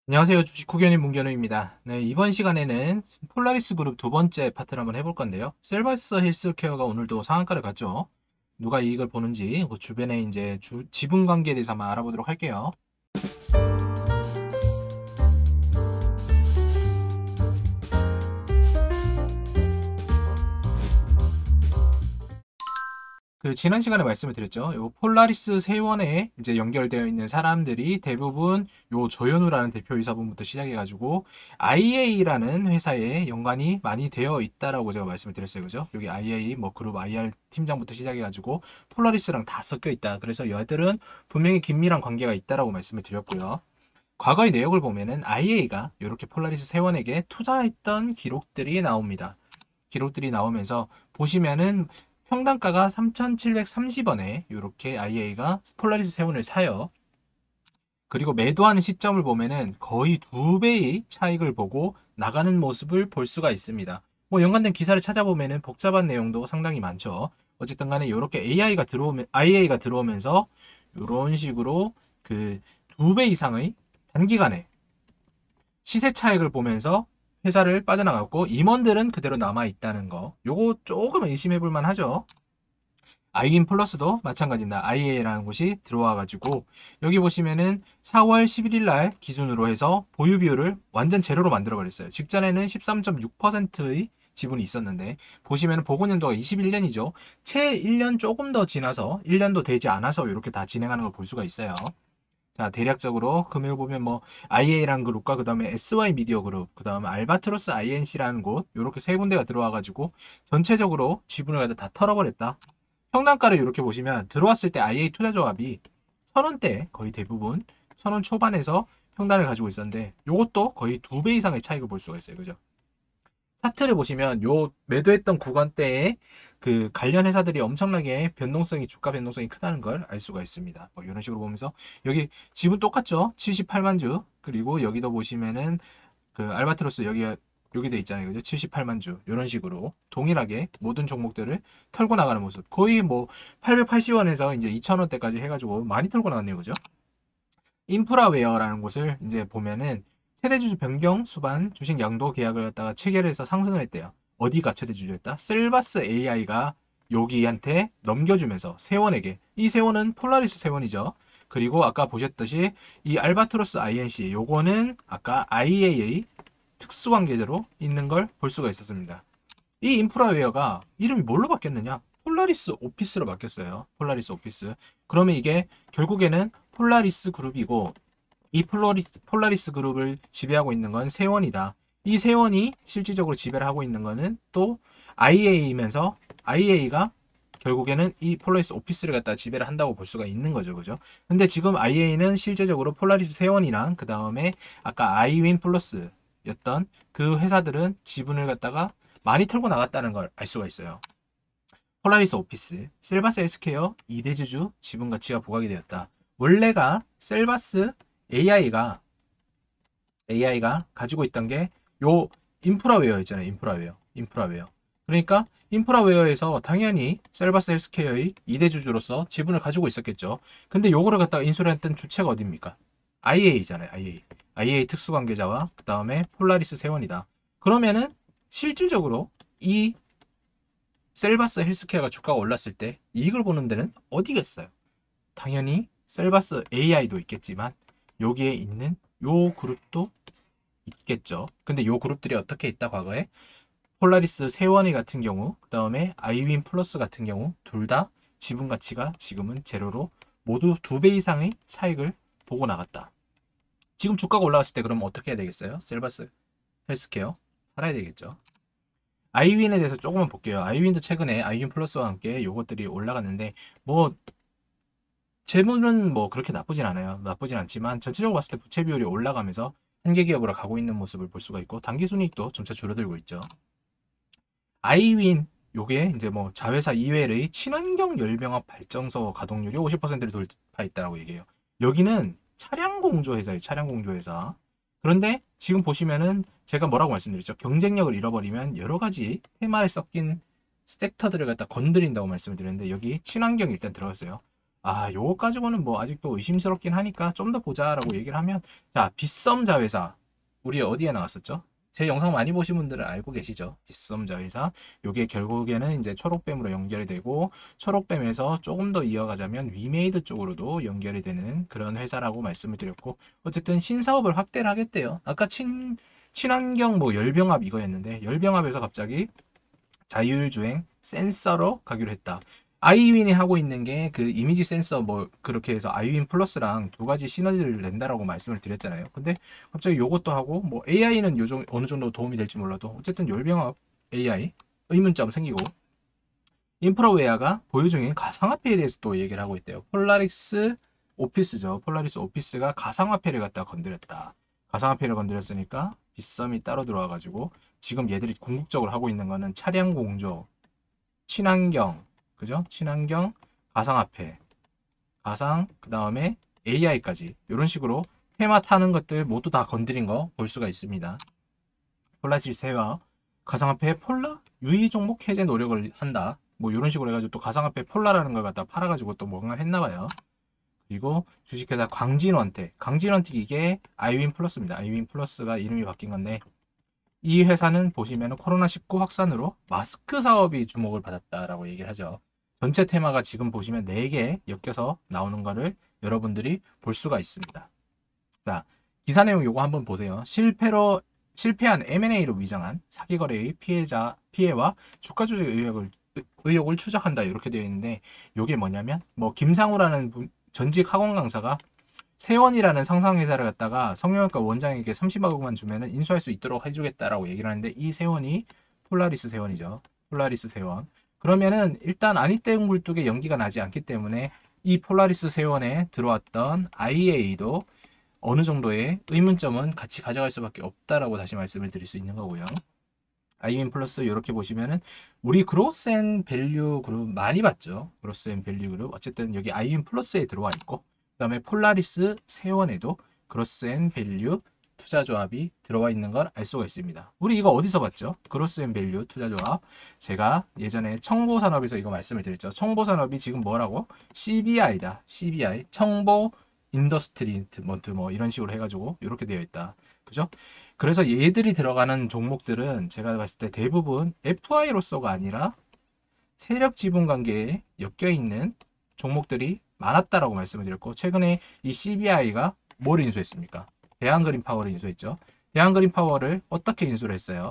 안녕하세요. 주식 후견인 문견우입니다. 네, 이번 시간에는 폴라리스 그룹 두 번째 파트를 한번 해볼 건데요. 셀바스 헬스케어가 오늘도 상한가를 갔죠. 누가 이익을 보는지 그 주변에 이제 지분 관계에 대해서 한번 알아보도록 할게요. 지난 시간에 말씀을 드렸죠. 요 폴라리스 세원에 이제 연결되어 있는 사람들이 대부분 요 조현우라는 대표이사분부터 시작해가지고 IA라는 회사에 연관이 많이 되어 있다라고 제가 말씀을 드렸어요. 그죠? 여기 IA 뭐 그룹 IR 팀장부터 시작해가지고 폴라리스랑 다 섞여 있다. 그래서 여들은 분명히 긴밀한 관계가 있다라고 말씀을 드렸고요. 과거의 내역을 보면은 IA가 이렇게 폴라리스 세원에게 투자했던 기록들이 나옵니다. 기록들이 나오면서 보시면은 평단가가 3,730원에 이렇게 IA가 폴라리스 세원을 사요. 그리고 매도하는 시점을 보면은 거의 2배의 차익을 보고 나가는 모습을 볼 수가 있습니다. 뭐 연관된 기사를 찾아보면은 복잡한 내용도 상당히 많죠. 어쨌든 간에 이렇게 IA가 들어오면서 이런 식으로 그 2배 이상의 단기간에 시세 차익을 보면서 회사를 빠져나갔고 임원들은 그대로 남아있다는 거, 요거 조금 의심해 볼만 하죠. 아이윈 플러스도 마찬가지입니다. IA라는 곳이 들어와가지고 여기 보시면은 4월 11일 날 기준으로 해서 보유 비율을 완전 제로로 만들어 버렸어요. 직전에는 13.6%의 지분이 있었는데 보시면 보고연도가 21년이죠. 채 1년 조금 더 지나서 1년도 되지 않아서 이렇게 다 진행하는 걸 볼 수가 있어요. 자, 대략적으로 금액을 보면 뭐 IA라는 그룹과 그 다음에 SY 미디어 그룹, 그 다음에 알바트로스 INC라는 곳 이렇게 세 군데가 들어와가지고 전체적으로 지분을 갖다 다 털어버렸다. 평단가를 이렇게 보시면 들어왔을 때 IA 투자조합이 1,000원대 거의 대부분 1,000원 초반에서 평단을 가지고 있었는데 요것도 거의 2배 이상의 차익을 볼 수가 있어요. 그죠? 차트를 보시면 요 매도했던 구간대에 그 관련 회사들이 엄청나게 주가 변동성이 크다는 걸 알 수가 있습니다. 뭐 이런 식으로 보면서 여기 지분 똑같죠? 78만 주. 그리고 여기도 보시면은 그 알바트로스 여기 돼 있잖아요. 그죠? 78만 주. 이런 식으로 동일하게 모든 종목들을 털고 나가는 모습. 거의 뭐 880원에서 이제 2,000원대까지 해가지고 많이 털고 나갔네요. 그죠? 인프라웨어라는 곳을 이제 보면은 최대주주 변경 수반 주식 양도 계약을 갖다가 체결해서 상승을 했대요. 어디가 최대주주였다? 셀바스 AI가 여기한테 넘겨주면서 세원에게, 이 세원은 폴라리스 세원이죠. 그리고 아까 보셨듯이 이 알바트로스 INC 요거는 아까 IA의 특수관계자로 있는 걸 볼 수가 있었습니다. 이 인프라웨어가 이름이 뭘로 바뀌었느냐? 폴라리스 오피스로 바뀌었어요. 폴라리스 오피스. 그러면 이게 결국에는 폴라리스 그룹이고 이 폴라리스 그룹을 지배하고 있는 건 세원이다. 이 세원이 실질적으로 지배를 하고 있는 거는 또 IA이면서 IA가 결국에는 이 폴라리스 오피스를 갖다 지배를 한다고 볼 수가 있는 거죠. 그죠? 근데 지금 IA는 실제적으로 폴라리스 세원이랑 그 다음에 아까 아이윈 플러스였던 그 회사들은 지분을 갖다가 많이 털고 나갔다는 걸 알 수가 있어요. 폴라리스 오피스, 셀바스 헬스케어 2대주주 지분 가치가 부각이 되었다. 원래가 셀바스 AI가 가지고 있던 게 요 인프라웨어 있잖아요. 인프라웨어. 그러니까 인프라웨어에서 당연히 셀바스 헬스케어의 2대주주로서 지분을 가지고 있었겠죠. 근데 요거를 갖다가 인수를 했던 주체가 어딥니까? IA잖아요. IA 특수관계자와 그 다음에 폴라리스 세원이다. 그러면은 실질적으로 이 셀바스 헬스케어가 주가가 올랐을 때 이익을 보는 데는 어디겠어요? 당연히 셀바스 AI도 있겠지만 여기에 있는 요 그룹도 있겠죠. 근데 요 그룹들이 어떻게 있다 과거에? 폴라리스 세원이 같은 경우, 그 다음에 아이윈 플러스 같은 경우 둘 다 지분 가치가 지금은 제로로 모두 2배 이상의 차익을 보고 나갔다. 지금 주가가 올라갔을 때 그러면 어떻게 해야 되겠어요? 셀바스 헬스케어 팔아야 되겠죠. 아이윈에 대해서 조금만 볼게요. 아이윈도 최근에 아이윈 플러스와 함께 요것들이 올라갔는데 뭐 재무는 뭐 그렇게 나쁘진 않아요. 나쁘진 않지만 전체적으로 봤을 때 부채 비율이 올라가면서 한계 기업으로 가고 있는 모습을 볼 수가 있고 단기순이익도 점차 줄어들고 있죠. 아이윈 요게 이제 뭐 자회사 이외의 친환경 열병합 발전소 가동률이 50%를 돌파 있다라고 얘기해요. 여기는 차량 공조 회사예요. 차량 공조 회사. 그런데 지금 보시면은 제가 뭐라고 말씀드렸죠? 경쟁력을 잃어버리면 여러 가지 테마에 섞인 섹터들을 갖다 건드린다고 말씀을 드렸는데 여기 친환경이 일단 들어갔어요. 요거 가지고는 뭐 아직도 의심스럽긴 하니까 좀 더 보자라고 얘기를 하면, 자, 빗썸자 회사. 우리 어디에 나왔었죠? 제 영상 많이 보신 분들은 알고 계시죠? 빗썸자 회사. 요게 결국에는 이제 초록뱀으로 연결이 되고, 초록뱀에서 조금 더 이어가자면 위메이드 쪽으로도 연결이 되는 그런 회사라고 말씀을 드렸고, 어쨌든 신사업을 확대를 하겠대요. 아까 친환경 뭐 열병합 이거였는데, 열병합에서 갑자기 자율주행 센서로 가기로 했다. 아이윈이 하고 있는 게 그 이미지 센서 뭐 그렇게 해서 아이윈 플러스랑 두 가지 시너지를 낸다라고 말씀을 드렸잖아요. 근데 갑자기 요것도 하고, 뭐 AI는 요정 어느 정도 도움이 될지 몰라도 어쨌든 열병합 AI 의문점 생기고, 인프라웨어가 보유 중인 가상화폐에 대해서 또 얘기를 하고 있대요. 폴라리스 오피스죠. 폴라리스 오피스가 가상화폐를 갖다 건드렸다. 가상화폐를 건드렸으니까 빗썸이 따로 들어와가지고, 지금 얘들이 궁극적으로 하고 있는 거는 차량 공조, 친환경, 그죠? 친환경, 가상화폐, 가상, 그 다음에 AI까지 이런 식으로 테마 타는 것들 모두 다 건드린 거 볼 수가 있습니다. 폴라리스와 가상화폐 폴라 유의 종목 해제 노력을 한다. 뭐 이런 식으로 해가지고 또 가상화폐 폴라라는 걸 갖다 팔아가지고 또 뭔가 했나봐요. 그리고 주식회사 강진원텍, 강진원텍 이게 아이윈 플러스입니다. 아이윈 플러스가 이름이 바뀐 건데, 이 회사는 보시면 코로나19 확산으로 마스크 사업이 주목을 받았다라고 얘기를 하죠. 전체 테마가 지금 보시면 4개 엮여서 나오는 거를 여러분들이 볼 수가 있습니다. 자, 기사 내용 요거 한번 보세요. 실패한 M&A로 위장한 사기 거래의 피해와 주가 조작 의혹을 추적한다 이렇게 되어 있는데, 요게 뭐냐면 뭐 김상우라는 전직 학원 강사가 세원이라는 상상회사를 갖다가 성형외과 원장에게 30억만 주면은 인수할 수 있도록 해주겠다라고 얘기를 하는데, 이 세원이 폴라리스 세원이죠. 폴라리스 세원. 그러면은 일단 안익대 굴뚝에 연기가 나지 않기 때문에 이 폴라리스 세원에 들어왔던 IA도 어느 정도의 의문점은 같이 가져갈 수밖에 없다라고 다시 말씀을 드릴 수 있는 거고요. 아이윈 플러스 이렇게 보시면은 우리 그로스 앤 밸류 그룹 많이 봤죠. 그로스 앤 밸류 그룹. 어쨌든 여기 아이윈 플러스에 들어와 있고, 그 다음에 폴라리스 세원에도 그로스 앤 밸류 투자조합이 들어와 있는 걸 알 수가 있습니다. 우리 이거 어디서 봤죠? 그로스 앤 밸류 투자조합. 제가 예전에 청보산업에서 이거 말씀을 드렸죠. 청보산업이 지금 뭐라고? CBI다. CBI. 청보 인더스트리먼트 뭐 이런 식으로 해가지고 이렇게 되어 있다. 그죠? 그래서 얘들이 들어가는 종목들은 제가 봤을 때 대부분 FI로서가 아니라 세력 지분 관계에 엮여 있는 종목들이 많았다라고 말씀을 드렸고, 최근에 이 CBI가 뭘 인수했습니까? 대한그린파워를 인수했죠. 대한그린파워를 어떻게 인수를 했어요?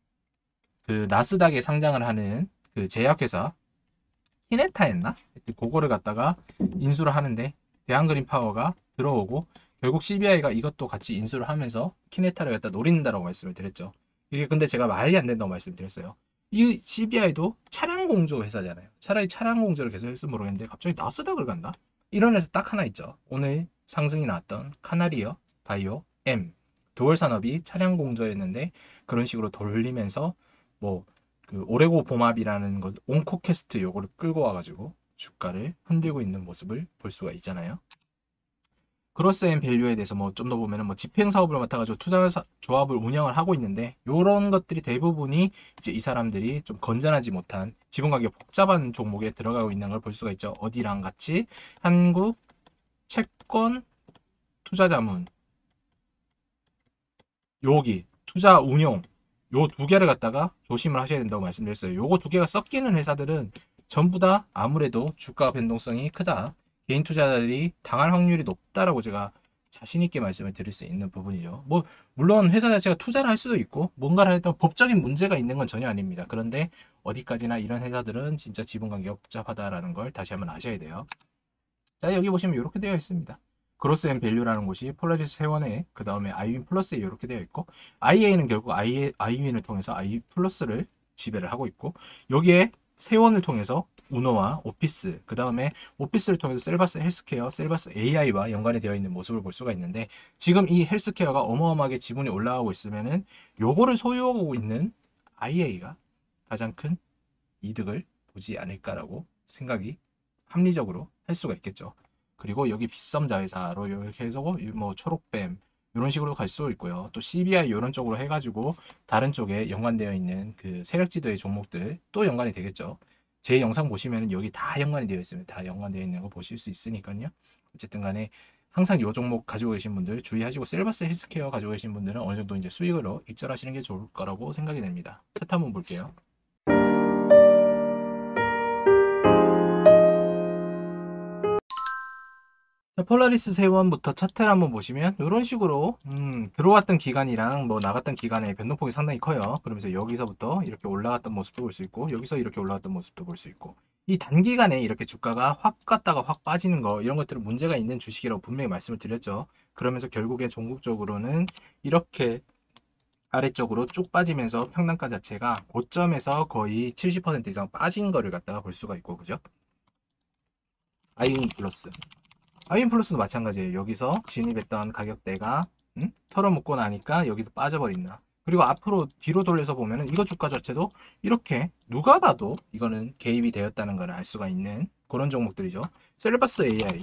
그 나스닥에 상장을 하는 그 제약회사 히네타였나? 그거를 갖다가 인수를 하는데 대한그린파워가 들어오고, 결국 CBI가 이것도 같이 인수를 하면서 키네타를 갖다 노린다라고 말씀을 드렸죠. 이게 근데 제가 말이 안 된다고 말씀드렸어요. 이 CBI도 차량 공조 회사잖아요. 차라리 차량 공조를 계속 했으면 모르겠는데 갑자기 나스닥을 간다? 이런 회사 딱 하나 있죠. 오늘 상승이 나왔던 카나리어 바이오 M 도월 산업이 차량 공조였는데, 그런 식으로 돌리면서 뭐 그 오레고 봄합이라는 것 온코캐스트 요거를 끌고 와가지고 주가를 흔들고 있는 모습을 볼 수가 있잖아요. 그로스 앤 밸류에 대해서 뭐 좀 더 보면은 뭐 집행 사업을 맡아가지고 투자 조합을 운영을 하고 있는데, 요런 것들이 대부분이 이제 이 사람들이 좀 건전하지 못한 지분 관계 복잡한 종목에 들어가고 있는 걸 볼 수가 있죠. 어디랑 같이 한국 채권 투자자문, 여기 투자 운용, 요 두 개를 갖다가 조심을 하셔야 된다고 말씀드렸어요. 요거 두 개가 섞이는 회사들은 전부 다 아무래도 주가 변동성이 크다, 개인 투자자들이 당할 확률이 높다라고 제가 자신 있게 말씀을 드릴 수 있는 부분이죠. 뭐 물론 회사 자체가 투자를 할 수도 있고 뭔가를 했던 법적인 문제가 있는 건 전혀 아닙니다. 그런데 어디까지나 이런 회사들은 진짜 지분 관계가 복잡하다라는 걸 다시 한번 아셔야 돼요. 자, 여기 보시면 이렇게 되어 있습니다. 그로스 앤 밸류라는 곳이 폴라리스 세원에, 그 다음에 아이윈 플러스에 이렇게 되어 있고, IA는 결국 아이윈을 통해서 아이 플러스를 지배를 하고 있고, 여기에 세원을 통해서 우노와 오피스, 그 다음에 오피스를 통해서 셀바스 헬스케어, 셀바스 AI와 연관이 되어 있는 모습을 볼 수가 있는데, 지금 이 헬스케어가 어마어마하게 지분이 올라가고 있으면은 요거를 소유하고 있는 IA가 가장 큰 이득을 보지 않을까라고 생각이 합리적으로 할 수가 있겠죠. 그리고 여기 빗썸자 회사로 이렇게 해서 뭐 초록뱀 이런 식으로 갈 수 있고요. 또 CBI 이런 쪽으로 해가지고 다른 쪽에 연관되어 있는 그 세력지도의 종목들 또 연관이 되겠죠. 제 영상 보시면 여기 다 연관이 되어 있습니다. 다 연관되어 있는 거 보실 수 있으니까요. 어쨌든 간에 항상 이 종목 가지고 계신 분들 주의하시고, 셀버스 헬스케어 가지고 계신 분들은 어느 정도 이제 수익으로 익절하시는 게 좋을 거라고 생각이 됩니다. 차트 한번 볼게요. 자, 폴라리스 세원부터 차트를 한번 보시면 이런 식으로 들어왔던 기간이랑 뭐 나갔던 기간의 변동폭이 상당히 커요. 그러면서 여기서부터 이렇게 올라갔던 모습도 볼 수 있고, 여기서 이렇게 올라갔던 모습도 볼 수 있고, 이 단기간에 이렇게 주가가 확 갔다가 확 빠지는 거, 이런 것들은 문제가 있는 주식이라고 분명히 말씀을 드렸죠. 그러면서 결국에 종국적으로는 이렇게 아래쪽으로 쭉 빠지면서 평단가 자체가 고점에서 거의 70% 이상 빠진 거를 갖다가 볼 수가 있고, 그죠? 아이인 플러스. 아이인 플러스도 마찬가지예요. 여기서 진입했던 가격대가 털어먹고 나니까 여기서 빠져버린다. 그리고 앞으로 뒤로 돌려서 보면은 이거 주가 자체도 이렇게 누가 봐도 이거는 개입이 되었다는 걸 알 수가 있는 그런 종목들이죠. 셀바스 AI.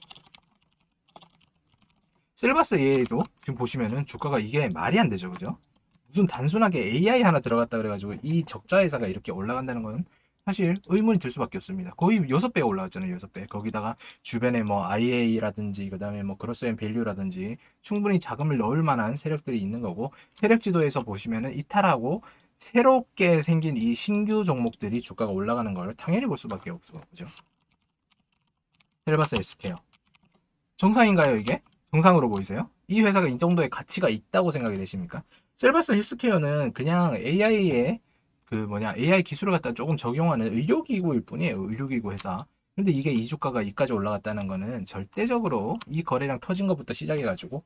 셀바스 AI도 지금 보시면은 주가가 이게 말이 안 되죠. 그죠? 무슨 단순하게 AI 하나 들어갔다 그래가지고 이 적자 회사가 이렇게 올라간다는 건 사실 의문이 들 수밖에 없습니다. 거의 6배가 올라갔잖아요. 6배. 거기다가 주변에 뭐 IA라든지 그다음에 뭐 그로스 앤 밸류라든지 충분히 자금을 넣을 만한 세력들이 있는 거고, 세력 지도에서 보시면은 이탈하고 새롭게 생긴 이 신규 종목들이 주가가 올라가는 걸 당연히 볼 수밖에 없어요. 그죠? 셀바스 헬스케어. 정상인가요, 이게? 정상으로 보이세요? 이 회사가 이 정도의 가치가 있다고 생각이 되십니까? 셀바스 헬스케어는 그냥 AI의 AI 기술을 갖다 조금 적용하는 의료기구일 뿐이에요. 의료기구 회사. 근데 이게 이 주가가 이까지 올라갔다는 거는 절대적으로 이 거래량 터진 것부터 시작해가지고,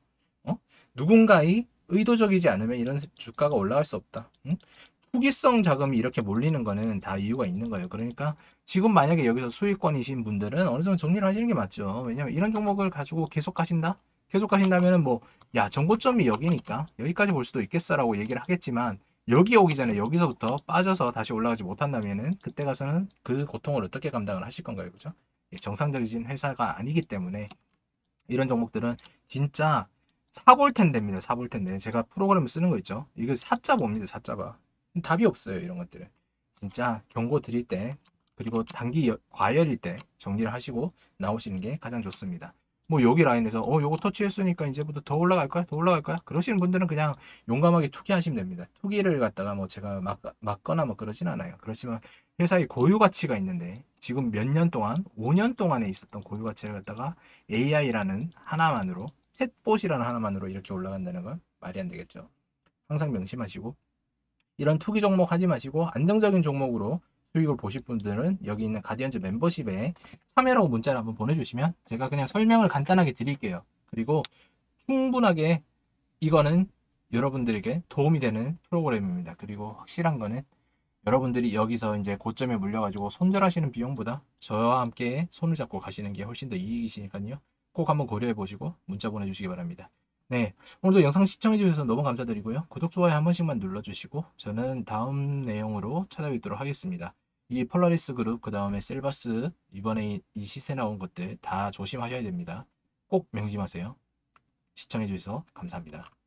누군가의 의도적이지 않으면 이런 주가가 올라갈 수 없다. 응? 투기성 자금이 이렇게 몰리는 거는 다 이유가 있는 거예요. 그러니까 지금 만약에 여기서 수익권이신 분들은 어느 정도 정리를 하시는 게 맞죠. 왜냐면 이런 종목을 가지고 계속 가신다? 계속 가신다면은 뭐, 야, 정고점이 여기니까 여기까지 볼 수도 있겠어라고 얘기를 하겠지만, 여기 오기 전에 여기서부터 빠져서 다시 올라가지 못한다면은 그때 가서는 그 고통을 어떻게 감당을 하실 건가요? 그죠? 정상적인 회사가 아니기 때문에 이런 종목들은 진짜 사볼 텐데입니다. 사볼 텐데. 제가 프로그램을 쓰는 거 있죠. 이거 사자 봅니다. 사자봐. 답이 없어요. 이런 것들은. 진짜 경고 드릴 때, 그리고 단기 과열일 때 정리를 하시고 나오시는 게 가장 좋습니다. 뭐 여기 라인에서 요거 터치했으니까 이제부터 더 올라갈 거야? 더 올라갈 거야? 그러시는 분들은 그냥 용감하게 투기하시면 됩니다. 투기를 갖다가 뭐 제가 막거나 뭐 그러진 않아요. 그렇지만 회사의 고유 가치가 있는데 지금 몇 년 동안, 5년 동안에 있었던 고유 가치를 갖다가 AI라는 하나만으로, 챗봇이라는 하나만으로 이렇게 올라간다는 건 말이 안 되겠죠. 항상 명심하시고, 이런 투기 종목 하지 마시고 안정적인 종목으로 수익을 보실 분들은 여기 있는 가디언즈 멤버십에 참여라고 문자를 한번 보내주시면 제가 그냥 설명을 간단하게 드릴게요. 그리고 충분하게 이거는 여러분들에게 도움이 되는 프로그램입니다. 그리고 확실한 거는 여러분들이 여기서 이제 고점에 물려가지고 손절하시는 비용보다 저와 함께 손을 잡고 가시는 게 훨씬 더 이익이시니까요. 꼭 한번 고려해 보시고 문자 보내주시기 바랍니다. 네, 오늘도 영상 시청해주셔서 너무 감사드리고요. 구독, 좋아요 한 번씩만 눌러주시고 저는 다음 내용으로 찾아뵙도록 하겠습니다. 이 폴라리스 그룹, 그 다음에 셀바스, 이번에 이 시세 나온 것들 다 조심하셔야 됩니다. 꼭 명심하세요. 시청해주셔서 감사합니다.